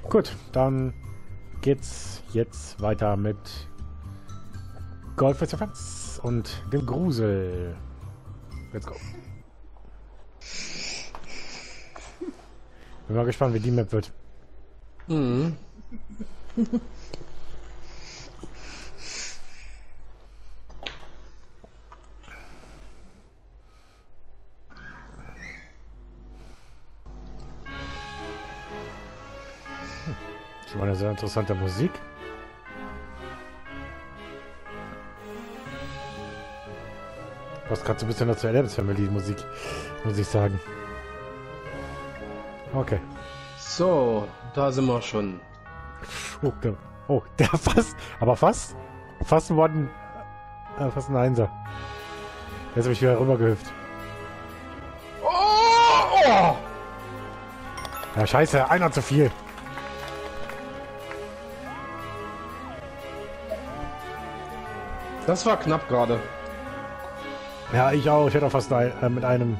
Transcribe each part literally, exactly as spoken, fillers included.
Gut, dann geht's jetzt weiter mit Golf with Friends und dem Grusel. Let's go. Bin mal gespannt, wie die Map wird. Mhm. Schon mal eine sehr interessante Musik. Was gerade so ein bisschen dazu Adams Family Musik, muss ich sagen. Okay. So, da sind wir schon. Oh, der, oh, der fast, aber fast, fast ein One, äh, fast ein Einser. Jetzt habe ich wieder rübergehüpft. Oh, oh! Ja, scheiße, einer zu viel. Das war knapp gerade. Ja, ich auch. Ich hätte auch fast ein, äh, mit einem.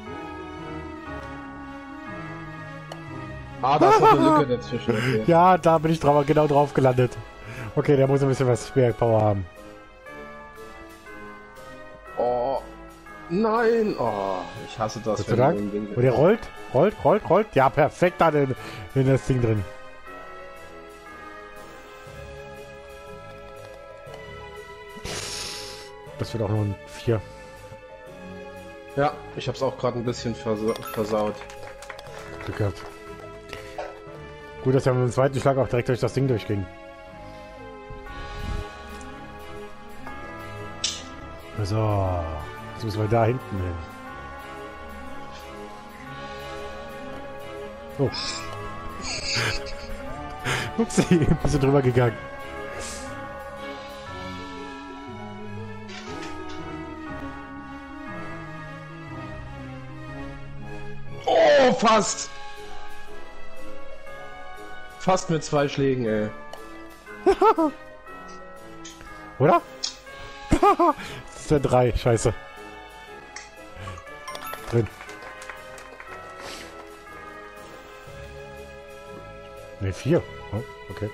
Ah, da ist noch eine Lücke dazwischen. Okay. Ja, da bin ich drauf, genau drauf gelandet. Okay, der muss ein bisschen was Spear-Power haben. Oh, nein. Oh, ich hasse das. Gott sei Dank. Und der rollt, rollt, rollt, rollt. Ja, perfekt da in, in das Ding drin. Das wird auch nur ein vier. Ja, ich hab's auch gerade ein bisschen versa versaut. Glück gehabt. Gut, dass wir mit dem zweiten Schlag auch direkt durch das Ding durchging. So, jetzt müssen wir da hinten hin. Oh. Upsi, ein bisschen drüber gegangen. Oh, fast! Fast mit zwei Schlägen, ey. Oder? Das ist der drei, scheiße. Drin. Ne, vier. Oh, okay.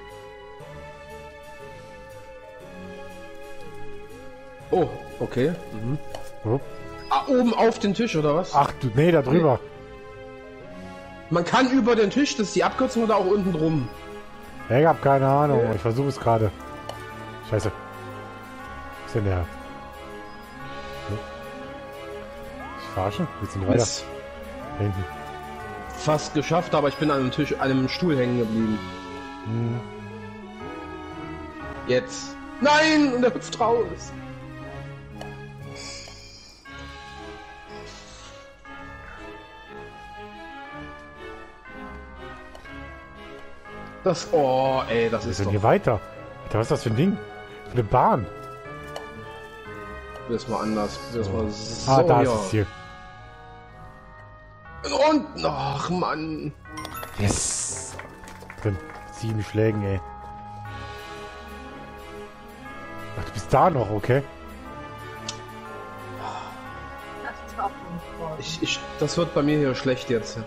Oh, okay. Mhm. Oh. Ah, oben auf den Tisch, oder was? Ach du, nee, da drüber. Man kann über den Tisch, das ist die Abkürzung, oder auch unten drum? Ich hab keine Ahnung, Okay. ich versuche es gerade. Scheiße. Was ist denn der? Hm? Ich verarschen? Willst du nicht weiter? Ist Da hinten. fast geschafft, aber ich bin an einem Tisch, an einem Stuhl hängen geblieben. Hm. Jetzt. Nein! Und er hüpft raus. Das, oh, ey, das Wir ist sind doch... hier weiter. Alter, was ist das für ein Ding? Für eine Bahn. Probier's mal anders. Probier's mal so. Ah, da hier. ist es hier. Und, ach, Mann. Yes. Drin. Sieben Schlägen, ey. Ach, du bist da noch, okay? Ich, ich, das wird bei mir hier schlecht jetzt.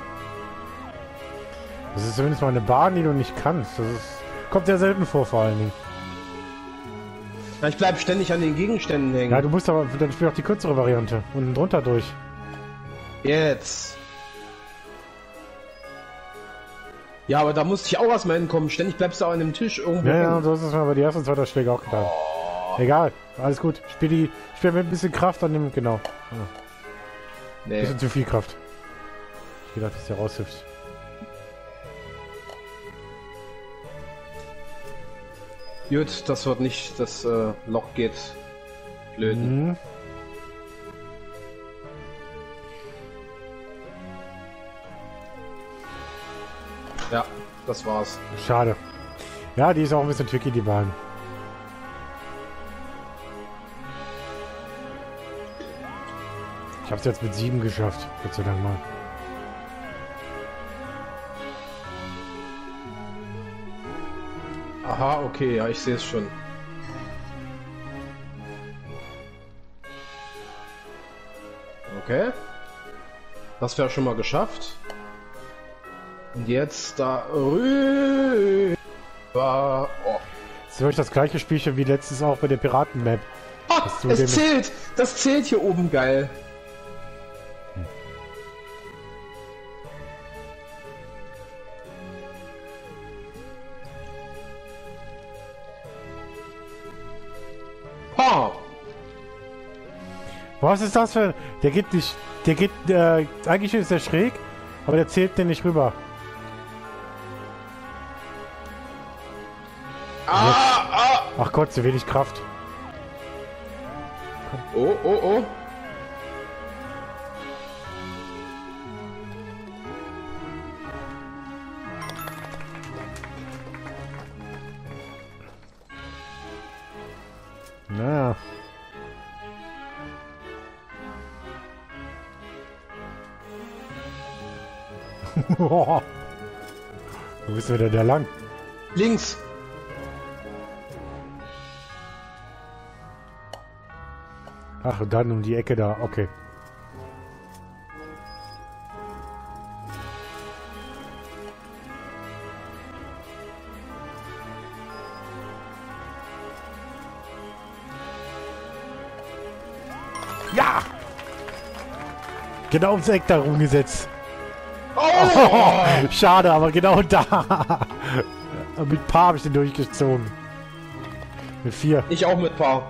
Das ist zumindest mal eine Bahn, die du nicht kannst. Das ist, kommt sehr selten vor, vor allen Dingen. Ja, ich bleib ständig an den Gegenständen hängen. Ja, du musst aber, dann spiel auch die kürzere Variante. Unten drunter durch. Jetzt. Ja, aber da musste ich auch erstmal hinkommen. Ständig bleibst du auch an dem Tisch irgendwo. Ja, ja, hängen. so ist es mir bei die ersten zwei Schläge auch getan. Oh. Egal, alles gut. Spiel die, spiel mit ein bisschen Kraft an dem, genau. Ah, Nee. bisschen zu viel Kraft. Ich gedacht, dass der raushüpft. Gut, das wird nicht, das äh, Loch geht flöten. Mhm. Ja, das war's. Schade. Ja, die ist auch ein bisschen tricky, die Bahn. Ich hab's jetzt mit sieben geschafft, Gott sei Dank mal. Aha, okay, ja, ich sehe es schon. Okay. Das wäre schon mal geschafft. Und jetzt da rüber. Oh. Das ist wirklich das gleiche Spielchen wie letztes auch bei der Piraten-Map. Ah, es zählt! Das zählt hier oben geil. Hm. Ha! Was ist das für... Der geht nicht... Der geht... Äh, eigentlich ist der schräg, aber der zählt den nicht rüber. Ah, ah. Ach Gott, zu wenig Kraft. Oh, oh, oh. Na. Wo bist du denn da lang? Links. Ach, und dann um die Ecke da. Okay. Ja! Genau ums Eck da rumgesetzt. Oh! Schade, aber genau da. Mit Paar habe ich den durchgezogen. Mit vier. Ich auch mit Paar.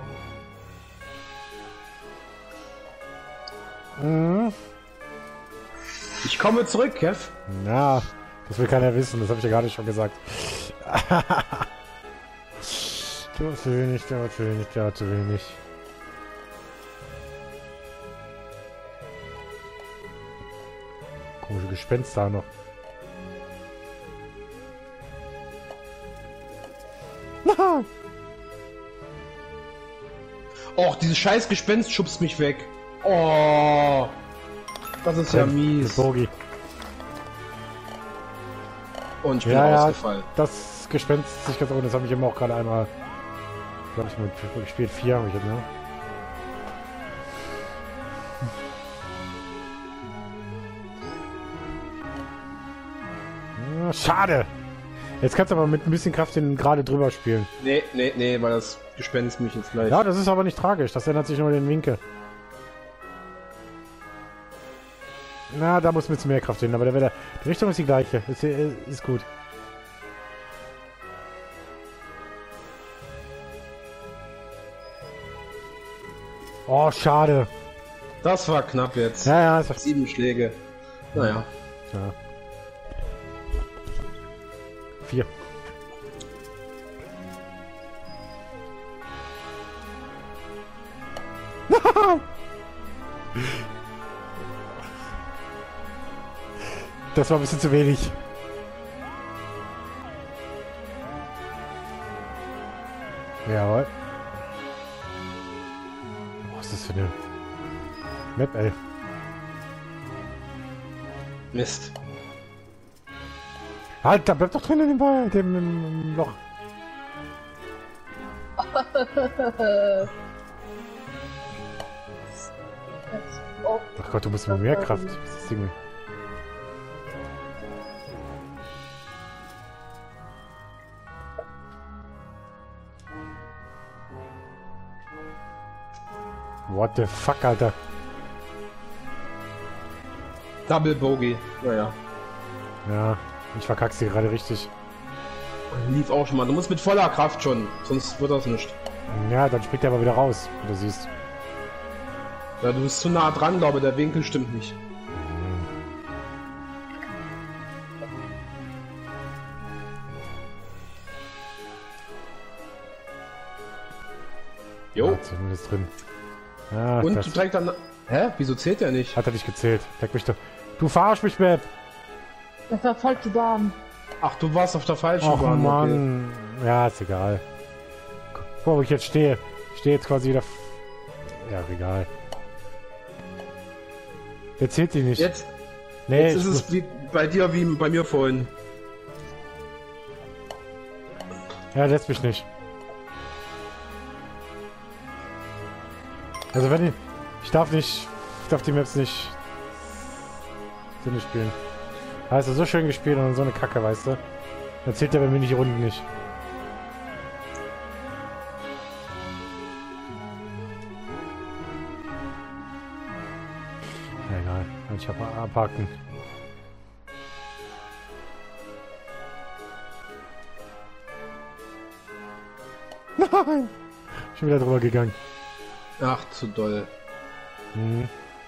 Mhm. Ich komme zurück, Kev. Na, das will keiner wissen. Das habe ich ja gar nicht schon gesagt. Du hast zu wenig, du hast zu wenig, du hast zu wenig. Komische Gespenster noch. Och, dieses scheiß Gespenst schubst mich weg. Oh, das ist ja mies. Bogi. Und ich bin Ja, ja, ausgefallen. das Gespenst sich ganz ohne. Das habe ich eben auch gerade einmal, glaube ich, mit gespielt. Vier habe ich jetzt, ne? Ja, schade. Jetzt kannst du aber mit ein bisschen Kraft den gerade drüber spielen. Nee, nee, nee, weil das Gespenst mich jetzt gleich. Ja, das ist aber nicht tragisch. Das ändert sich nur den Winkel. Na, da muss ein bisschen mehr Kraft hin, aber der, der, die Richtung ist die gleiche. Ist, ist gut. Oh, schade. Das war knapp jetzt. Ja, ja, ist doch... Sieben Schläge. Naja. Ja. Vier. Das war ein bisschen zu wenig. Jawohl. Was ist das für eine Map, ey? Mist. Halt, da bleibt doch drin in dem Ball, dem im Loch. Ach Gott, du musst mit mehr Kraft. Was ist das Ding? What the fuck, Alter? Double Bogey. Naja. Ja, ich verkack's hier gerade richtig. Lief auch schon mal. Du musst mit voller Kraft schon, sonst wird das nicht. Ja, dann springt er aber wieder raus, wie du siehst. Ja, du bist zu nah dran, glaube ich. Der Winkel stimmt nicht. Jo. Ja, zumindest drin. Ah, Und das du trägst dann... Hä? Wieso zählt der nicht? hat er nicht gezählt. Leck mich doch. Du verarsch mich, Map. Das war falsche Bahn. Ach, du warst auf der falschen Och Bahn. Mann. Ja, ist egal. Guck mal, wo ich jetzt stehe. Ich stehe jetzt quasi wieder... f- Ja, egal. Der zählt sie nicht. Jetzt, nee, jetzt ich ist es muss- wie bei dir wie bei mir vorhin. Ja, lässt mich nicht. Also wenn ich... Ich darf nicht... Ich darf die Maps nicht... Sinne spielen. Hast du so schön gespielt und so eine Kacke, weißt du? Dann zählt der bei mir nicht die Runden nicht. Na egal, ich habe abhaken. Nein! Schon wieder drüber gegangen. Ach, zu doll. Hm.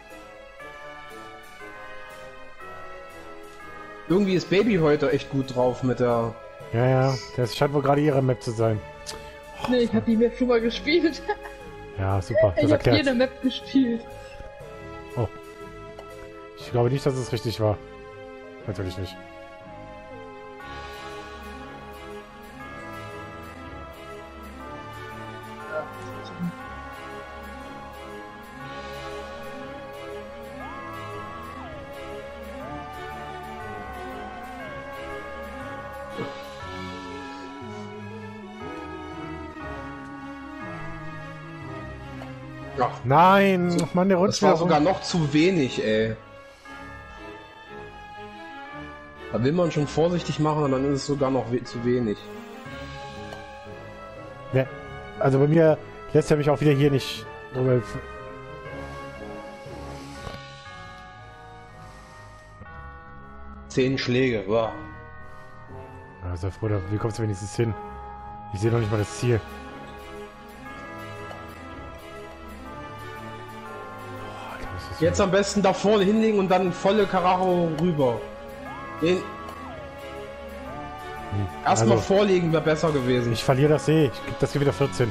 Irgendwie ist Baby heute echt gut drauf mit der... Ja, ja, das scheint wohl gerade ihre Map zu sein. Nee, ich hab die Map schon mal gespielt. Ja, super, das Ich hab erklärt. jede Map gespielt. Oh. Ich glaube nicht, dass es richtig war. Natürlich nicht. Ach, Nein! Ach Mann, der rutscht das war wieder sogar rum. noch zu wenig, ey. Da will man schon vorsichtig machen und dann ist es sogar noch we zu wenig. Ne, also bei mir lässt er mich auch wieder hier nicht drüber. Zehn Schläge, wow. Ja, sei froh, da- wie kommst du wenigstens hin? Ich sehe noch nicht mal das Ziel. Boah, Alter, was ist das Jetzt für- am besten da vorne hinlegen und dann volle Karacho rüber. Den Hm. erstmal Also, vorlegen wäre besser gewesen. ich verliere das eh. Ich gebe das hier wieder vierzehn.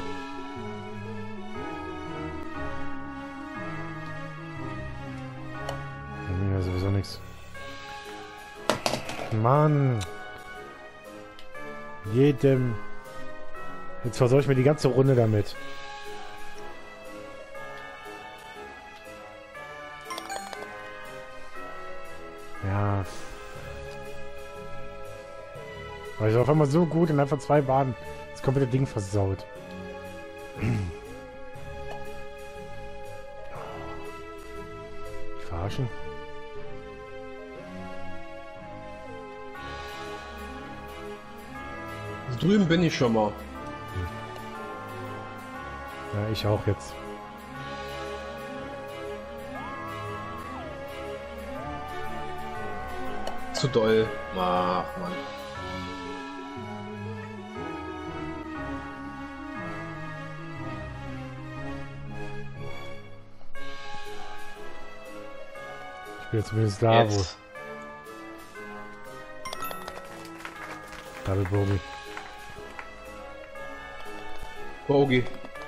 Ja, sowieso nichts. Mann. Jedem. Jetzt versorge ich mir die ganze Runde damit. Ja. Weil ich auf einmal so gut in einfach zwei Bahnen das komplette Ding versaut. Ich verarschen. Drüben bin ich schon mal. Ja, ich auch jetzt. Zu doll. Ach, Mann. Ich bin jetzt zumindest da, Jetzt. wo. Double Bogey. Bogey.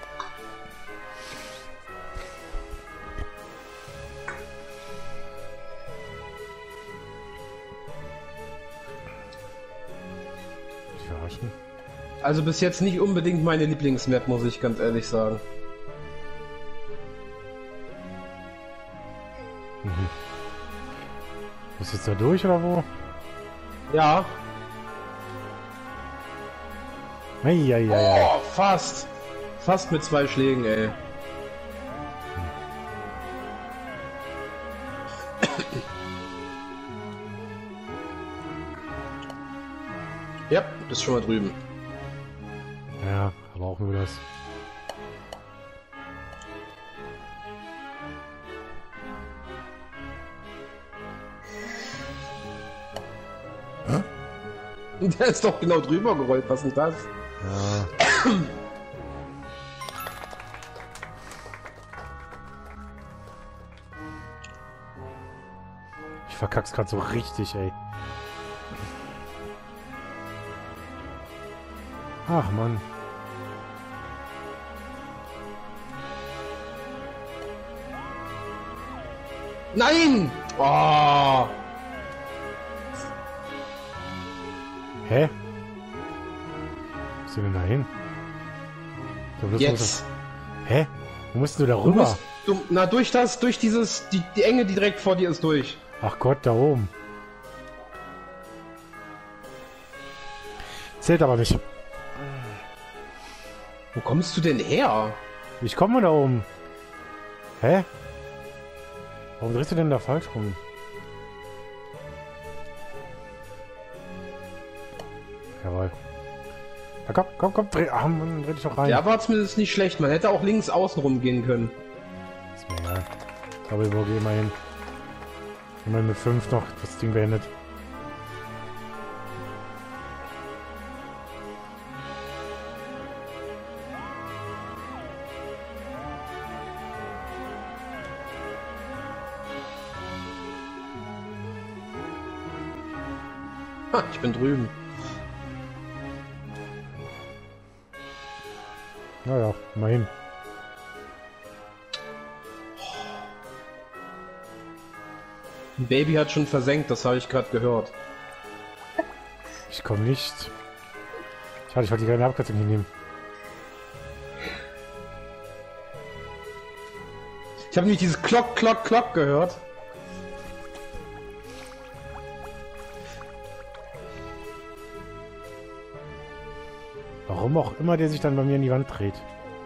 Ich verarschen. Also bis jetzt nicht unbedingt meine Lieblingsmap, muss ich ganz ehrlich sagen. Mhm. Bist du jetzt da durch oder wo? Ja. Eieiei. Oh, fast. Fast mit zwei Schlägen, ey. Ja, bist schon mal drüben. Ja, aber auch nur das. Der ist doch genau drüber gerollt, was ist denn das? Ja. Ich verkack's grad so richtig, ey. Ach, Mann. Nein! Oh! Hä? Wo sind denn da hin? So, bloß Jetzt! muss- Hä? Wo musst du da Du rüber? musst, du, na, durch das, durch dieses, die, die Enge, die direkt vor dir ist, durch. Ach Gott, da oben. Zählt aber nicht. Wo kommst du denn her? Ich komme da oben. Hä? Warum drehst du denn da falsch rum? Jawohl. Na komm, komm, komm, dreh, ah, Mann, dreh dich doch rein. Der war zumindest nicht schlecht. Man hätte auch links außen rumgehen können. Ist mir egal. Aber wo gehen wir hin? Immerhin mit fünf noch das Ding beendet. Ha, ich bin drüben. Naja, immerhin. Ein Baby hat schon versenkt, das habe ich gerade gehört. Ich komme nicht. Schade, ich wollte die kleine Abkürzung hinnehmen. Ich habe nämlich dieses Klock, Klock, Klock gehört. Warum auch immer der sich dann bei mir in die Wand dreht.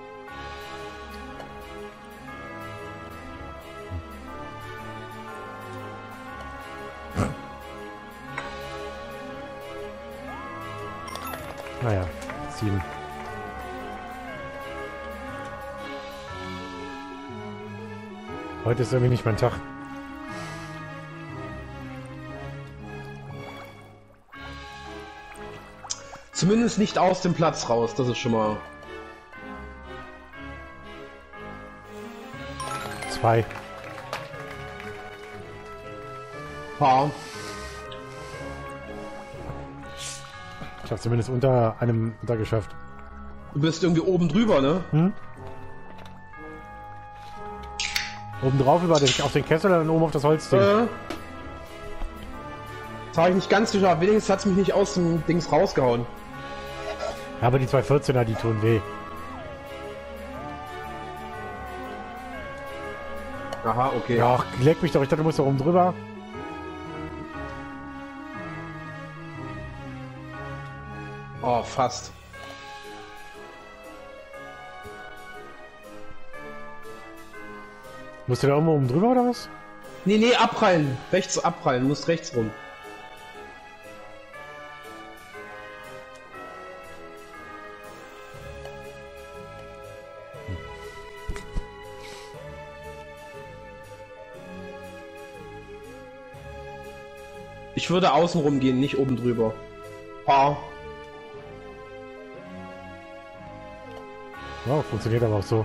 Naja, sieben. Heute ist irgendwie nicht mein Tag. Zumindest nicht aus dem Platz raus, das ist schon mal... Zwei. Ja. Ich habe zumindest unter einem untergeschafft. Du bist irgendwie oben drüber, ne? Hm? Oben drauf über den, auf den Kessel, dann oben auf das Holzding. Äh, das habe ich nicht ganz geschafft. Wenigstens hat es mich nicht aus dem Dings rausgehauen. Ja, aber die zwei vierzehner, die tun weh. Aha, okay. Ja, ach, leck mich doch, ich dachte, du musst da oben drüber. Oh, fast. Musst du da oben drüber oder was? Nee, nee, abprallen. Rechts abprallen, musst rechts rum. Ich würde außen rum gehen, nicht oben drüber. Ah. Ja, funktioniert aber auch so.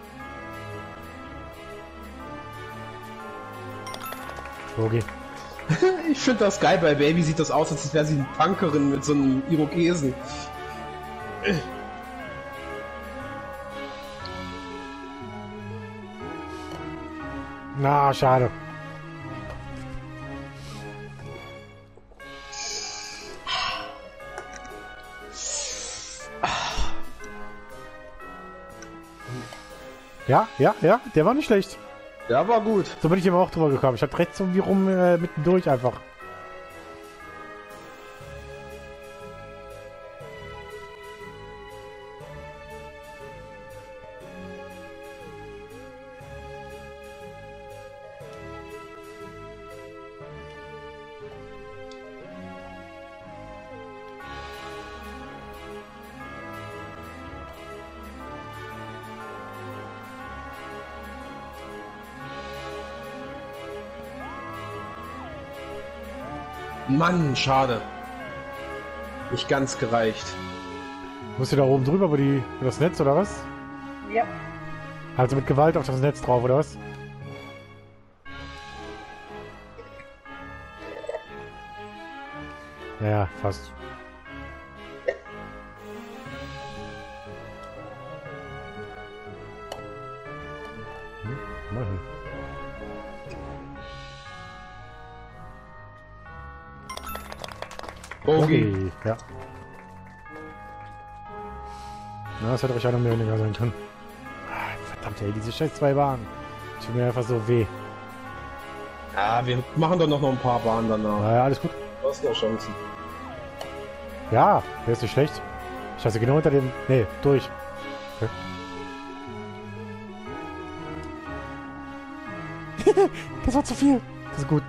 Okay. Ich finde das geil, bei Baby sieht das aus, als wäre sie eine Punkerin mit so einem Irokesen. Na, schade. Ja, ja, ja, der war nicht schlecht. Ja, war gut. So bin ich eben auch drüber gekommen. Ich hab rechts irgendwie rum äh, mittendurch einfach. Mann, schade. Nicht ganz gereicht. Musst du da oben drüber über, die, über das Netz oder was? Ja. Also mit Gewalt auf das Netz drauf oder was? Ja, fast. Hm, immerhin. Okay. Okay, ja. Na, das hätte euch auch noch mehr weniger sein können. Ah, verdammt, ey, diese scheiß zwei Bahnen. Tut mir einfach so weh. Ja, wir machen doch noch ein paar Bahnen danach. Naja, alles gut. Du hast noch Chancen. Ja, der ist nicht schlecht. Scheiße, genau unter dem... Nee, durch. Okay. Das war zu viel. Das ist gut.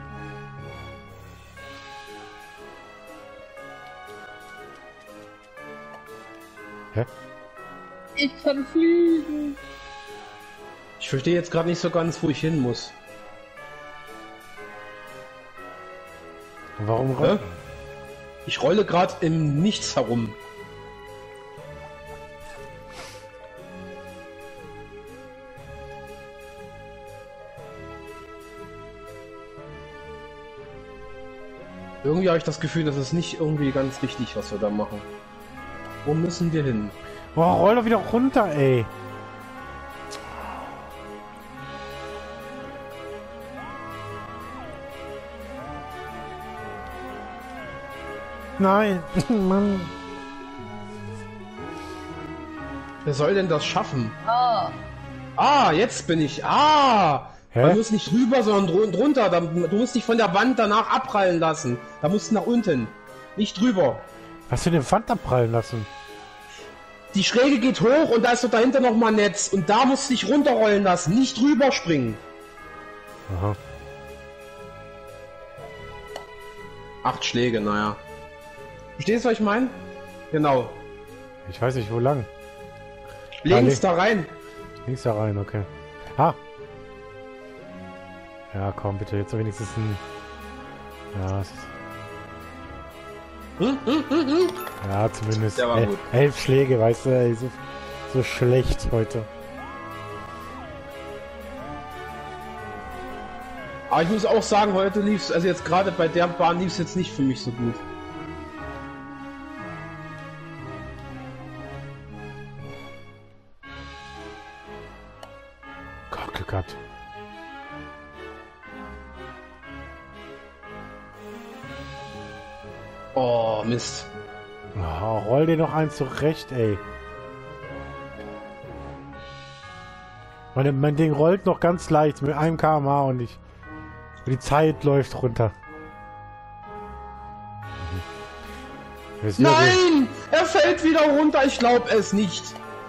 Hä? Ich kann fliegen. Ich verstehe jetzt gerade nicht so ganz, wo ich hin muss. Warum Hä? rollen? Ich rolle gerade im Nichts herum. Irgendwie habe ich das Gefühl, das ist nicht irgendwie ganz richtig, was wir da machen. Wo müssen wir hin? Oh, roll doch wieder runter, ey. Nein, Mann. Wer soll denn das schaffen? Ah. Ah, jetzt bin ich. Ah! Hä? Man muss nicht rüber, sondern dr drunter. Da- Du musst dich von der Wand danach abprallen lassen. Da musst du nach unten. Nicht drüber. Hast du den Pfand abprallen lassen? Die Schräge geht hoch und da ist doch dahinter noch mal ein Netz. Und da musst du dich runterrollen lassen. Nicht drüber springen. Aha. Acht Schläge, naja. Verstehst du, was ich meine? Genau. Ich weiß nicht, wo lang. Links Ah, da rein. Links da rein, okay. Ah! Ja, komm, bitte, jetzt wenigstens ein... Ja, es ist... Hm, hm, hm, hm. Ja, zumindest Der war el gut. elf Schläge, weißt du, ey, so, so schlecht heute. Aber ich muss auch sagen, heute lief's, also jetzt gerade bei der Bahn lief's jetzt nicht für mich so gut. Gott, Glück gehabt. Oh, Mist. Oh, roll dir noch eins zurecht, ey. Meine, mein Ding rollt noch ganz leicht mit einem Kilometer pro Stunde und ich... Und die Zeit läuft runter. Mhm. Ist wieder so- Nein! Er fällt wieder runter, ich glaube es nicht.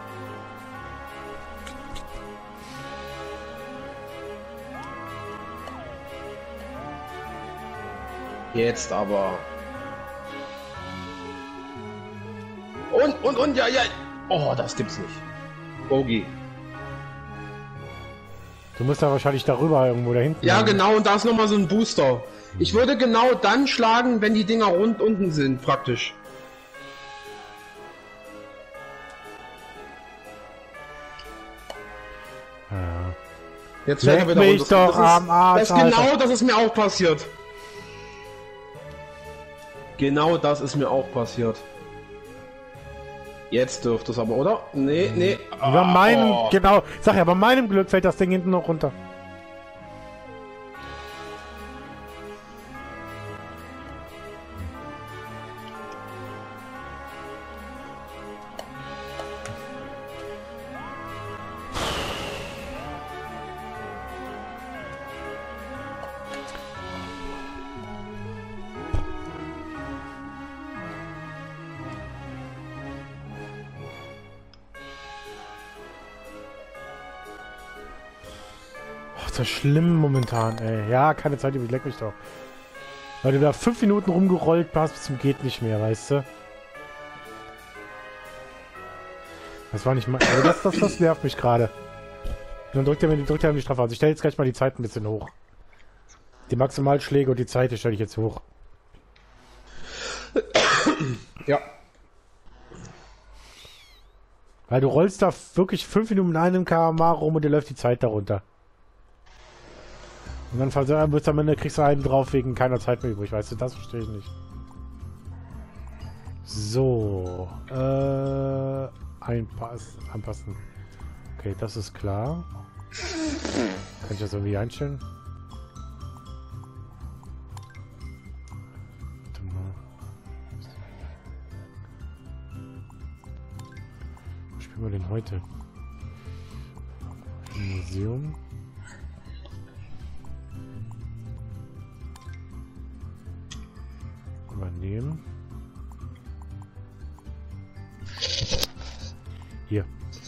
Jetzt aber. Und, und, und, ja, ja. Oh, das gibt's nicht. Bogi. Du musst da wahrscheinlich darüber irgendwo da hinten. Ja, lang. genau, und da ist nochmal so ein Booster. Ich würde genau dann schlagen, wenn die Dinger rund unten sind, praktisch. Ja. Jetzt Leck fällt er wieder mich runter. doch das am ist, Arsch, das genau, Alter. das ist mir auch passiert. Genau das ist mir auch passiert. Jetzt dürfte es aber, oder? Nee, nee. Bei Ah, meinem, oh. genau, sag ja, bei meinem Glück fällt das Ding hinten noch runter. Oh, ist das schlimm momentan, ey. Ja, keine Zeit, ich leck mich doch. Weil du da fünf Minuten rumgerollt hast, bis zum geht nicht mehr, weißt du? Das war nicht mal. Also das, das, das nervt mich gerade. Dann drückt er mir, drückt er mir die Strafe. Also ich stelle jetzt gleich mal die Zeit ein bisschen hoch. Die Maximalschläge und die Zeit, die stelle ich jetzt hoch. Ja. Weil du rollst da wirklich fünf Minuten mit einem Kilometer pro Stunde rum und dir läuft die Zeit darunter. Und dann vers- wird's am Ende, kriegst du einen drauf wegen keiner Zeit mehr übrig, weißt du, das verstehe ich nicht. So, äh, einpass, anpassen. Okay, das ist klar. Kann ich das irgendwie einstellen? Warte mal. Was spielen wir denn heute? Im Museum. Übernehmen. Hier.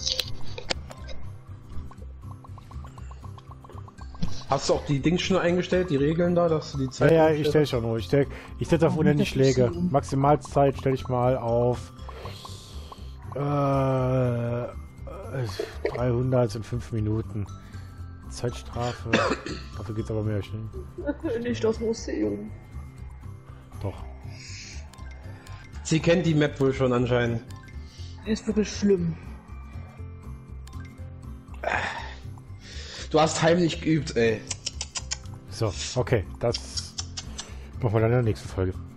Hast du auch die Dings schon eingestellt, die Regeln da, dass du die Ja, Zeit... ja, ich stelle schon nur. Ich stelle ich setze auf unendlich Schläge. Maximalzeit stelle ich mal auf Äh, dreihundert in fünf Minuten. Zeitstrafe. Dafür geht's aber mehr schnell. Nicht das Museum. Doch. Sie kennt die Map wohl schon anscheinend. Ist wirklich schlimm. Du hast heimlich geübt, ey. So, okay. Das machen wir dann in der nächsten Folge.